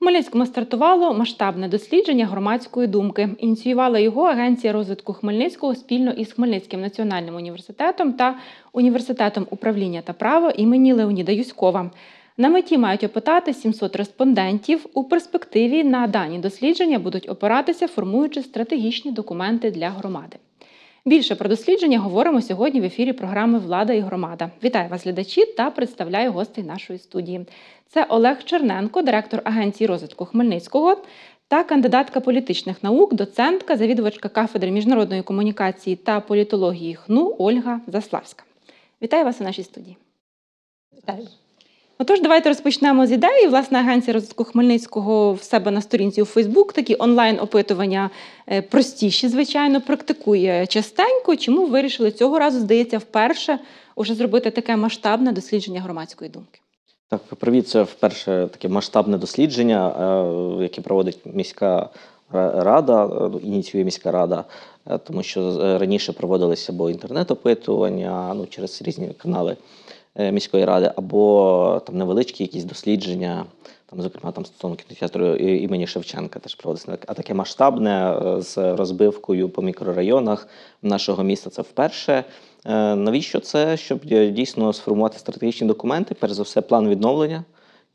Хмельницькому стартувало масштабне дослідження громадської думки. Ініціювала його Агенція розвитку Хмельницького спільно із Хмельницьким національним університетом та Університетом управління та права імені Леоніда Юськова. На меті мають опитати 700 респондентів. У перспективі на дані дослідження будуть опиратися, формуючи стратегічні документи для громади. Більше про дослідження говоримо сьогодні в ефірі програми «Влада і громада». Вітаю вас, глядачі, та представляю гостей нашої студії. Це Олег Черненко, директор Агенції розвитку Хмельницького, та кандидатка політичних наук, доцентка, завідувачка кафедри міжнародної комунікації та політології ХНУ Ольга Заславська. Вітаю вас у нашій студії. Вітаю. Отож, давайте розпочнемо з ідеї. Власне, Агенція розвитку Хмельницького в себе на сторінці у Фейсбук такі онлайн-опитування простіші, звичайно, практикує частенько. Чому вирішили цього разу, здається, вперше уже зробити таке масштабне дослідження громадської думки? Так, привіт, це вперше таке масштабне дослідження, яке проводить міська рада, ініціює міська рада, тому що раніше проводилися або інтернет-опитування, через різні канали міської ради, або там невеличкі якісь дослідження, зокрема стосовно кінотеатру імені Шевченка теж проводиться. А таке масштабне з розбивкою по мікрорайонах нашого міста це вперше. Навіщо це? Щоб дійсно сформувати стратегічні документи, перш за все план відновлення,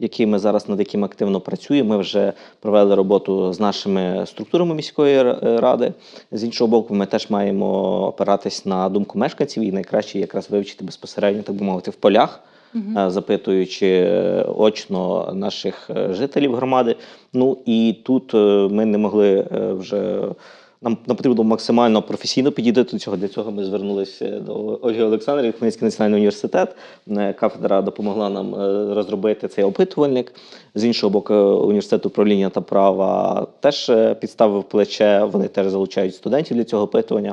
над яким активно працюємо. Ми вже провели роботу з нашими структурами міської ради. З іншого боку, ми теж маємо опиратись на думку мешканців і найкраще якраз вивчити безпосередньо, так би мовити, в полях, запитуючи очно наших жителів громади. І тут ми не могли вже... Нам потрібно максимально професійно підійти до цього. Для цього ми звернулися до Ольги Олександрівни, Хмельницький національний університет. Кафедра допомогла нам розробити цей опитувальник. З іншого боку, університет управління та права теж підставив плече, вони теж залучають студентів для цього опитування.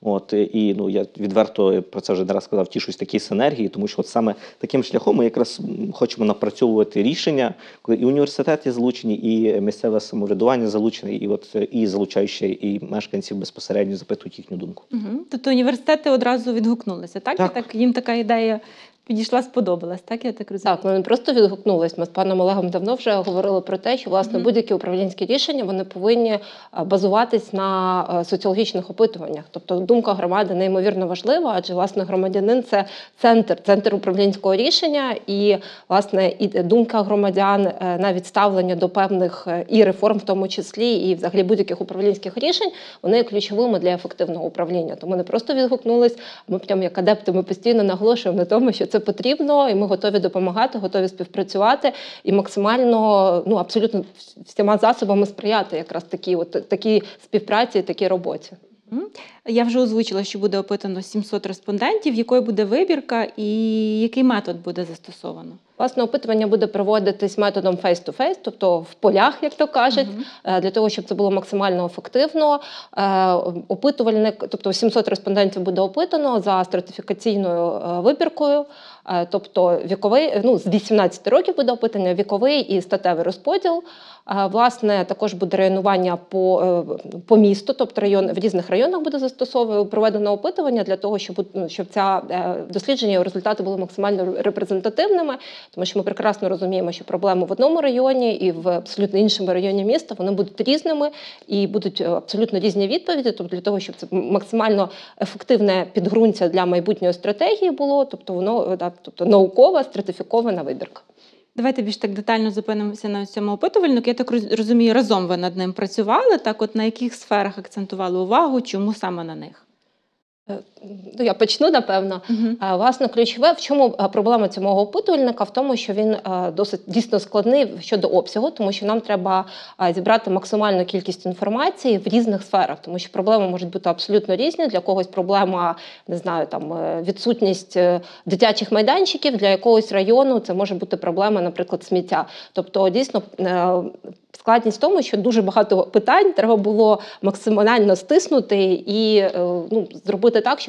Я відверто про це вже не раз сказав, тішусь такій синергії, тому що саме таким шляхом ми якраз хочемо напрацьовувати рішення, коли і університет є залучені, і місцеве самоврядування залучене, і залучаючи і мешканців безпосередньо запитують їхню думку. Тобто університети одразу відгукнулися, так? Так. Їм така ідея підійшла, сподобалась, так, я так розумію? Так, вони просто відгукнулись. Ми з паном Олегом давно вже говорили про те, що, власне, будь-які управлінські рішення, вони повинні базуватись на соціологічних опитуваннях. Тобто думка громади неймовірно важлива, адже, власне, громадянин – це центр управлінського рішення, і, власне, і думка громадян на відставлення до певних і реформ, в тому числі, і, взагалі, будь-яких управлінських рішень, вони є ключовими для ефективного управління. Тому не просто відгукнулись, ми прямо як адепти, ми постійно наголошуємо на тому, що це потрібно, і ми готові допомагати, готові співпрацювати і максимально, абсолютно всіма засобами сприяти якраз такій співпраці, такій роботі. Я вже озвучила, що буде опитано 700 респондентів, якою буде вибірка і який метод буде застосовано? Власне, опитування буде проводитись методом face-to-face, тобто в полях, як то кажуть, для того, щоб це було максимально ефективно. Опитувальник, тобто 700 респондентів буде опитано за стратифікаційною вибіркою, тобто віковий, з 18 років буде опитання, віковий і статевий розподіл. Власне, також буде районування по місту, тобто в різних районах буде проведено опитування для того, щоб ця дослідження і результати були максимально репрезентативними, тому що ми прекрасно розуміємо, що проблеми в одному районі і в абсолютно іншому районі міста, вони будуть різними і будуть абсолютно різні відповіді, тобто для того, щоб це максимально ефективне підґрунтя для майбутньої стратегії було, тобто наукова, стратифікована вибірка. Давайте більш так детально зупинимося на цьому опитувальнику. Я так розумію, разом ви над ним працювали, на яких сферах акцентували увагу, чому саме на них? Я почну, напевно. Власне, ключове, в чому проблема цього опитувальника? В тому, що він досить дійсно складний щодо обсягу, тому що нам треба зібрати максимальну кількість інформації в різних сферах, тому що проблеми можуть бути абсолютно різні. Для когось проблема, відсутність дитячих майданчиків, для якогось району це може бути проблема, наприклад, сміття. Тобто, дійсно, складність в тому, що дуже багато питань треба було максимально стиснути і зробити так, щоб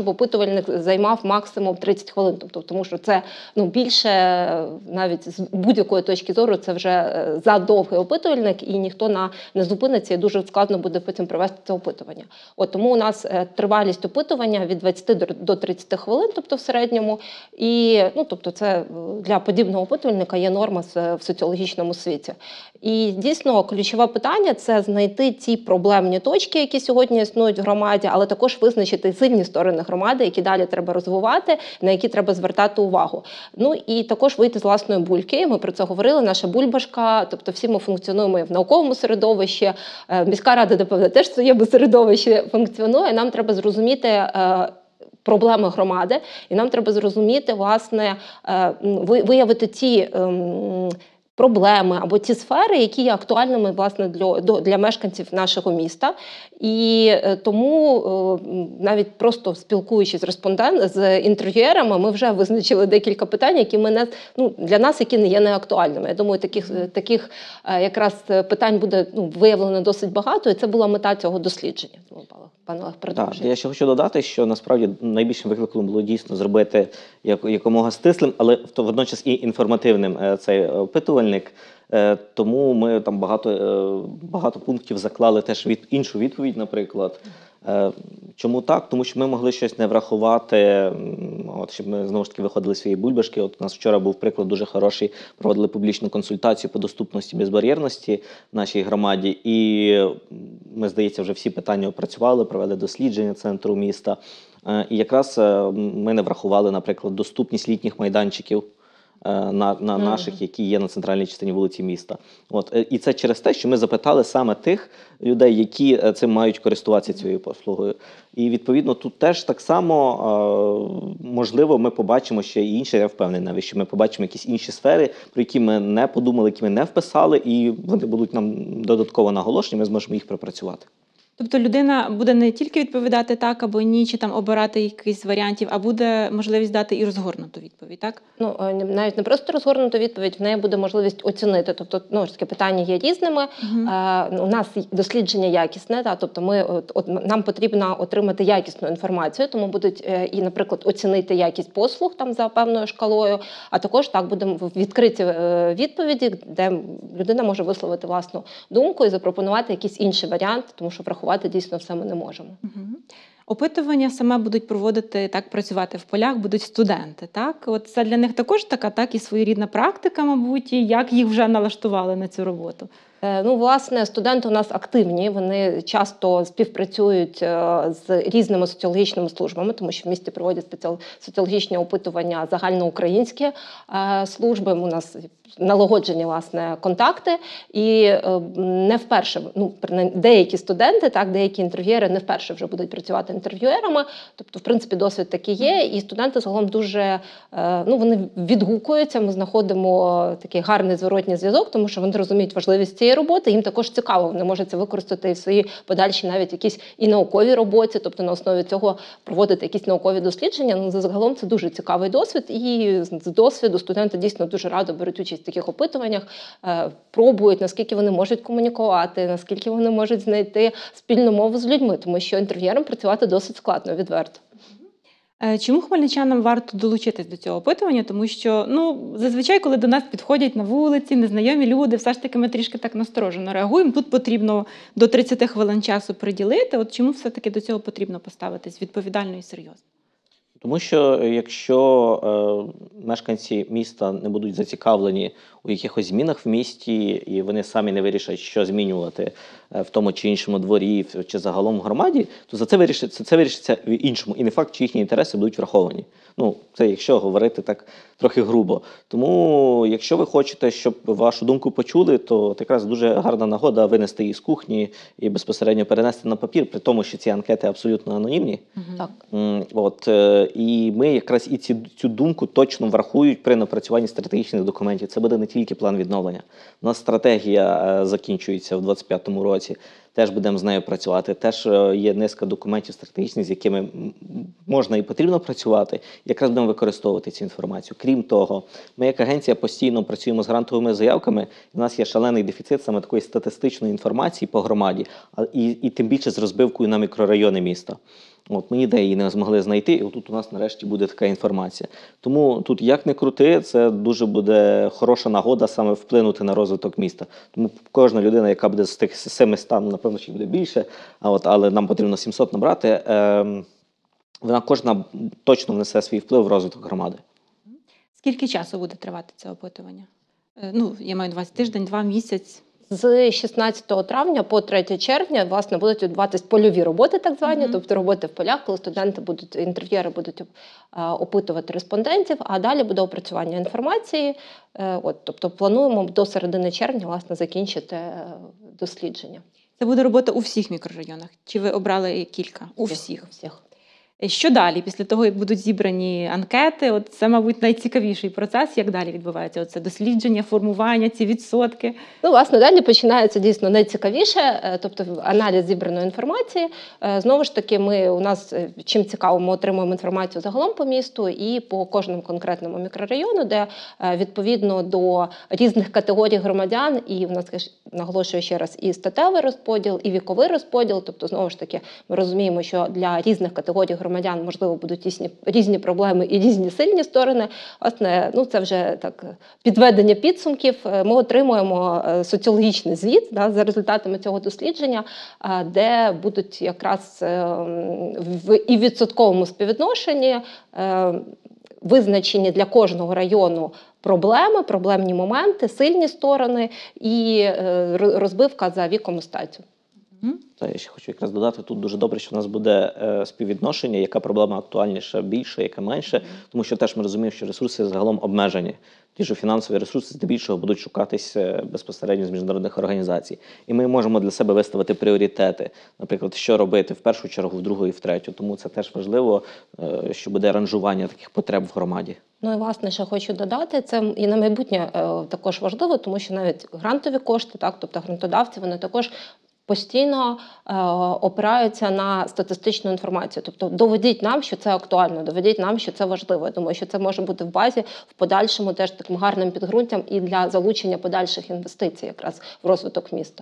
щоб опитувальник займав максимум 30 хвилин. Тобто, тому що це більше, навіть з будь-якої точки зору, це вже задовгий опитувальник, і ніхто не зупиниться, і дуже складно буде потім провести це опитування. Тому у нас тривалість опитування від 20 до 30 хвилин, тобто в середньому. І тобто це для подібного опитувальника є норма в соціологічному світі. І дійсно ключове питання – це знайти ті проблемні точки, які сьогодні існують в громаді, але також визначити сильні сторони громади, які далі треба розвивати, на які треба звертати увагу. І також вийти з власної бульки. Ми про це говорили, наша бульбашка, тобто всі ми функціонуємо в науковому середовищі, міська рада, напевно, теж в своєму середовищі функціонує. Нам треба зрозуміти проблеми громади, і нам треба зрозуміти, власне, виявити ті проблеми або ті сфери, які є актуальними, власне, для мешканців нашого міста. І тому навіть просто спілкуючись з інтерв'юерами, ми вже визначили декілька питань, які для нас які не є неактуальними. Я думаю, таких якраз питань буде виявлено досить багато, і це була мета цього дослідження. Пане Олег, продовжуйте. Я ще хочу додати, що насправді найбільшим викликом було дійсно зробити якомога стислим, але водночас і інформативним цей опитувальник. Тому ми там багато пунктів заклали теж іншу відповідь, наприклад. Чому так? Тому що ми могли щось не врахувати, щоб ми знову ж таки виходили з своєї бульбашки. У нас вчора був приклад дуже хороший, проводили публічну консультацію по доступності і безбар'єрності в нашій громаді. І ми, здається, вже всі питання опрацювали, провели дослідження центру міста. І якраз ми не врахували, наприклад, доступність літніх майданчиків наших, які є на центральній частині вулиці міста. І це через те, що ми запитали саме тих людей, які цим мають користуватися цією послугою. І, відповідно, тут теж так само, можливо, ми побачимо ще і інші, я впевнений навіть, що ми побачимо якісь інші сфери, про які ми не подумали, які ми не вписали, і вони будуть нам додатково наголошені, ми зможемо їх пропрацювати. Тобто людина буде не тільки відповідати так або ні, чи там обирати якийсь варіантів, а буде можливість дати і розгорнуту відповідь, так? Навіть не просто розгорнуту відповідь, в неї буде можливість оцінити. Тобто, таке питання є різними. У нас дослідження якісне, тобто нам потрібно отримати якісну інформацію, тому будуть і, наприклад, оцінити якість послуг там за певною шкалою, а також будемо відкриті відповіді, де людина може висловити власну думку і запропонувати якийсь інший варіант, тому що врахувати дійсно все ми не можемо. Опитування саме будуть проводити, працювати в полях, будуть студенти, так? Це для них також така, і своєрідна практика, мабуть, і як їх вже налаштували на цю роботу? Власне, студенти у нас активні, вони часто співпрацюють з різними соціологічними службами, тому що в місті проводять соціологічні опитування загальноукраїнські служби, у нас налагоджені, власне, контакти, і не вперше, деякі студенти, деякі інтерв'юери не вперше вже будуть працювати інтерв'юерами, тобто, в принципі, досвід такий є, і студенти загалом дуже, вони відгукуються, ми знаходимо такий гарний зворотній зв'язок, тому що вони розуміють важливість цієї роботи, їм також цікаво, вони можуть це використати і в своїй подальшій навіть якісь і науковій роботі, тобто на основі цього проводити якісь наукові дослідження. Загалом це дуже цікавий досвід, і з досвіду студенти дійсно дуже радо беруть участь в таких опитуваннях, пробують, наскільки вони можуть комунікувати, наскільки вони можуть знайти спільну мову з людьми, тому що інтерв'юерам працювати досить складно, відверто. Чому хмельничанам варто долучитись до цього опитування? Тому що, зазвичай, коли до нас підходять на вулиці незнайомі люди, все ж таки ми трішки так насторожено реагуємо. Тут потрібно до 30 хвилин часу приділити. Чому все-таки до цього потрібно поставитись відповідально і серйозно? Тому що якщо мешканці міста не будуть зацікавлені у якихось змінах в місті, і вони самі не вирішать, що змінювати в тому чи іншому дворі, чи загалом в громаді, то це вирішиться в іншому. І не факт, чи їхні інтереси будуть враховані. Це якщо говорити так трохи грубо. Тому, якщо ви хочете, щоб вашу думку почули, то якраз дуже гарна нагода винести її з кухні і безпосередньо перенести на папір, при тому, що ці анкети абсолютно анонімні. Так. І ми якраз і цю думку точно врахують при напрацюванні стратегічних документів. Це буде не тільки план відновлення. У нас стратегія закінчується в 2025 році. Теж будемо з нею працювати. Теж є низка документів стратегічних, з якими можна і потрібно працювати. Якраз будемо використовувати цю інформацію. Крім того, ми як агенція постійно працюємо з грантовими заявками. У нас є шалений дефіцит саме такої статистичної інформації по громаді, і тим більше з розбивкою на мікрорайони міста. От, ми ніде її не змогли знайти, і отут у нас нарешті буде така інформація. Тому тут, як не крути, це дуже буде хороша нагода саме вплинути на розвиток міста. Тому кожна людина, яка буде з тих 700, напевно, ще буде більше, але нам потрібно 700 набрати, вона кожна точно внесе свій вплив в розвиток громади. Скільки часу буде тривати це опитування? Ну, я маю 20 тиждень, 2 місяці. З 16 травня по 3 червня, власне, будуть відбуватись польові роботи, так звані, тобто роботи в полях, коли студенти будуть, інтерв'єри будуть опитувати респондентів, а далі буде опрацювання інформації. Тобто плануємо до середини червня, власне, закінчити дослідження. Це буде робота у всіх мікрорайонах? Чи ви обрали кілька? У всіх? У всіх. Що далі, після того, як будуть зібрані анкети? Це, мабуть, найцікавіший процес. Як далі відбувається це дослідження, формування, ці відсотки? Ну, власне, далі починається дійсно найцікавіше, тобто аналіз зібраної інформації. Знову ж таки, у нас, чим цікаво, ми отримуємо інформацію загалом по місту і по кожному конкретному мікрорайону, де відповідно до різних категорій громадян, і в нас, наголошую ще раз, і статевий розподіл, і віковий розподіл. Тобто, знову ж таки, ми розуміємо, що для різних категорій громадян, можливо, будуть різні проблеми і різні сильні сторони. Власне, це вже так підведення підсумків. Ми отримуємо соціологічний звіт за результатами цього дослідження, де будуть якраз і в відсотковому співвідношенні визначені для кожного району проблемні моменти, сильні сторони і розбивка за віком і статтю. Та я ще хочу якраз додати, тут дуже добре, що в нас буде співвідношення, яка проблема актуальніша, більше, яка менше, тому що теж ми розуміємо, що ресурси загалом обмежені. Ті ж фінансові ресурси здебільшого будуть шукатись безпосередньо з міжнародних організацій. І ми можемо для себе виставити пріоритети, наприклад, що робити в першу чергу, в другу і в третю. Тому це теж важливо, що буде ранжування таких потреб в громаді. Ну і власне, ще хочу додати, це і на майбутнє також важливо, тому що навіть грантові кошти, тобто грантодавці, вони також постійно опираються на статистичну інформацію. Тобто доведіть нам, що це актуально, доведіть нам, що це важливо. Я думаю, що це може бути в базі в подальшому теж таким гарним підґрунтям і для залучення подальших інвестицій якраз в розвиток міста.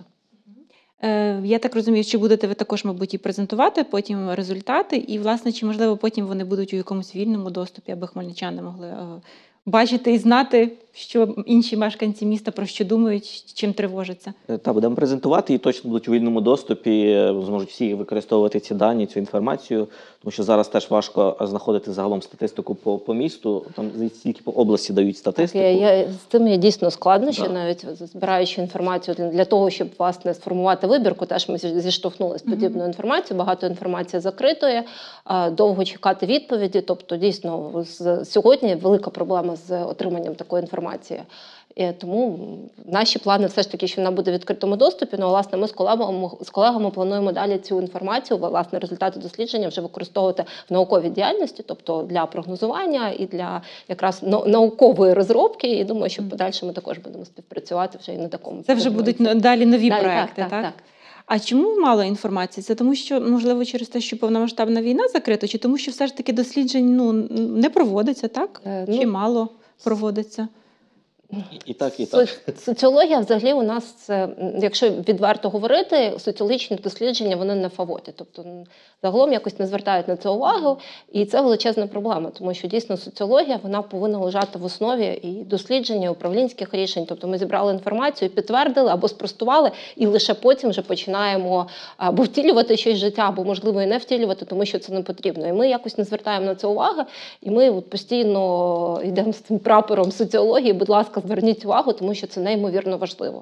Я так розумію, що будете ви також, мабуть, і презентувати потім результати, і, власне, чи, можливо, потім вони будуть у якомусь вільному доступі, аби хмельничани могли бачити і знати, що інші мешканці міста про що думають, чим тривожаться. Так, будемо презентувати і точно будуть у вільному доступі, зможуть всі використовувати ці дані, цю інформацію, тому що зараз теж важко знаходити загалом статистику по місту, там стільки по області дають статистику. З цим є дійсно складнощі, навіть збираючи інформацію для того, щоб, власне, сформувати вибірку, теж ми зіштовхнулися з подібною інформацією, багато інформації закритої, довго чекати відповіді, тобто дійсно сьогодні велика проблема з отриманням такої інформації. І тому наші плани все ж таки, що вона буде в відкритому доступі, але, власне, ми з колегами плануємо далі цю інформацію, власне, результати дослідження вже використовувати в науковій діяльності, тобто для прогнозування і для якраз наукової розробки. І думаю, що в подальшому також будемо співпрацювати вже і на такому. Це вже будуть далі нові проекти, так? А чому мало інформації? Це тому, що, можливо, через те, що повномасштабна війна закрита, чи тому, що все ж таки досліджень не проводиться, так? Чи мало проводиться? І так, і так. Соціологія взагалі у нас, якщо відверто говорити, соціологічні дослідження, вони не фавоті. Тобто загалом якось не звертають на це увагу, і це величезна проблема, тому що дійсно соціологія, вона повинна лежати в основі і дослідження, і управлінських рішень. Тобто ми зібрали інформацію, підтвердили або спростували, і лише потім вже починаємо або втілювати щось в життя, або, можливо, і не втілювати, тому що це не потрібно. І ми якось не звертаємо на це уваги, і ми постійно йдемо з цим прапором соціології, будь ласка, зверніть увагу, тому що це неймовірно важливо.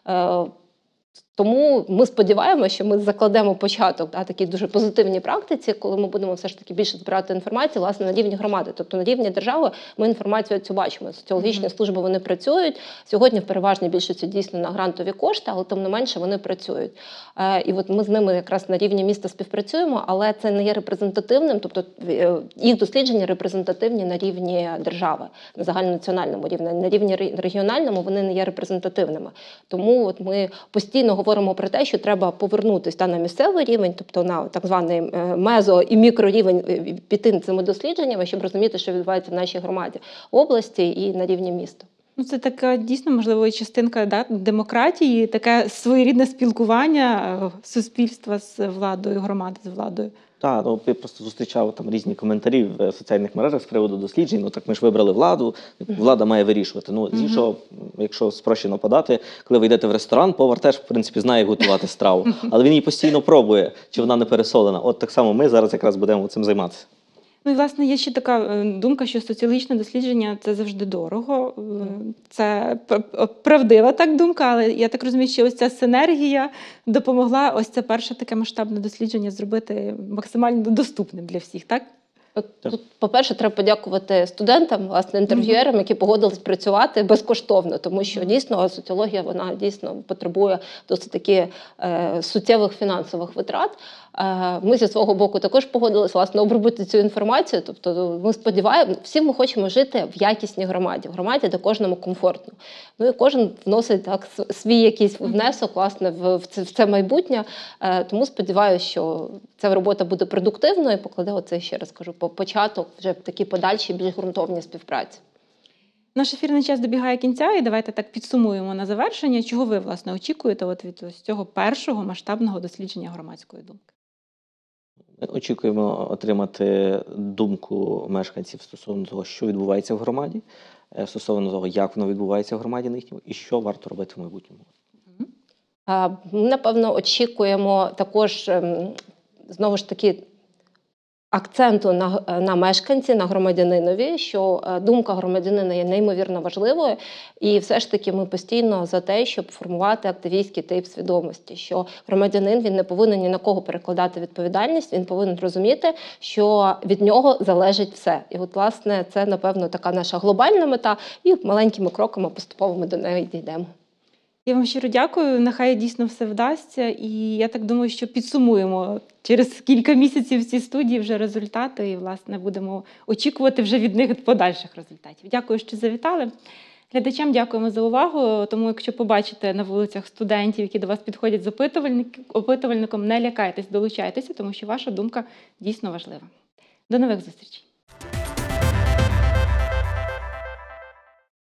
Тому ми сподіваємося, що ми закладемо початок такій дуже позитивній практиці, коли ми будемо все ж таки більше збирати інформацію, власне, на рівні громади. Тобто на рівні держави ми інформацію цю бачимо. Соціологічні служби, вони працюють. Сьогодні в переважній більшості дійсно на грантові кошти, але тим не менше вони працюють. І от ми з ними якраз на рівні міста співпрацюємо, але це не є репрезентативним, тобто їх дослідження репрезентативні на рівні держави, на загальнонаціональному рівні. На рівні регіональному вони не є репрезентативними. Тому от ми постійно говоримо про те, що треба повернутися на місцевий рівень, тобто на так званий мезо- і мікрорівень, піти цими дослідженнями, щоб розуміти, що відбувається в нашій громаді, області і на рівні міста. Це така дійсно, можливо, частинка демократії, таке своєрідне спілкування суспільства з владою, громади з владою. Так, ну я просто зустрічав там різні коментарі в соціальних мережах з приводу досліджень. Ну так ми ж вибрали владу, влада має вирішувати. Ну, з іншого, якщо спрощено подати, коли ви йдете в ресторан, повар теж, в принципі, знає, як готувати страву, але він її постійно пробує, чи вона не пересолена. От так само ми зараз якраз будемо цим займатися. Ну і, власне, є ще така думка, що соціологічне дослідження – це завжди дорого. Це правдива так думка, але я так розумію, що ось ця синергія допомогла ось це перше таке масштабне дослідження зробити максимально доступним для всіх, так? Тут, по-перше, треба подякувати студентам, власне, інтерв'юерам, які погодились працювати безкоштовно, тому що дійсно соціологія, вона дійсно потребує досить таки суттєвих фінансових витрат. Ми зі свого боку також погодилися, власне, обробити цю інформацію. Тобто ми сподіваємося, всі ми хочемо жити в якісній громаді, в громаді, де кожному комфортно. Ну і кожен вносить так свій якийсь внесок, власне, в це майбутнє. Тому сподіваюся, що ця робота буде продуктивною і покладе, оце ще раз кажу, початок вже в такі подальші, більш ґрунтовні співпраці. Наш ефірний час добігає кінця, і давайте так підсумуємо на завершення. Чого ви, власне, очікуєте від ось цього першого масштабного дослідження громадської думки? Ми очікуємо отримати думку мешканців стосовно того, що відбувається в громаді, стосовно того, як воно відбувається в громаді нинішньому і що варто робити в майбутньому. Ми, напевно, очікуємо також, знову ж таки, акценту на мешканці, на громадянинові, що думка громадянина є неймовірно важливою. І все ж таки ми постійно за те, щоб формувати активістський тип свідомості, що громадянин, він не повинен ні на кого перекладати відповідальність, він повинен розуміти, що від нього залежить все. І от, власне, це, напевно, така наша глобальна мета, і маленькими кроками поступово ми до неї дійдемо. Я вам щиро дякую. Нехай дійсно все вдасться. І я так думаю, що підсумуємо через кілька місяців ці студії вже результати. І, власне, будемо очікувати вже від них подальших результатів. Дякую, що завітали. Глядачам дякуємо за увагу. Тому, якщо побачите на вулицях студентів, які до вас підходять з опитувальником, не лякайтесь, долучайтеся, тому що ваша думка дійсно важлива. До нових зустрічей.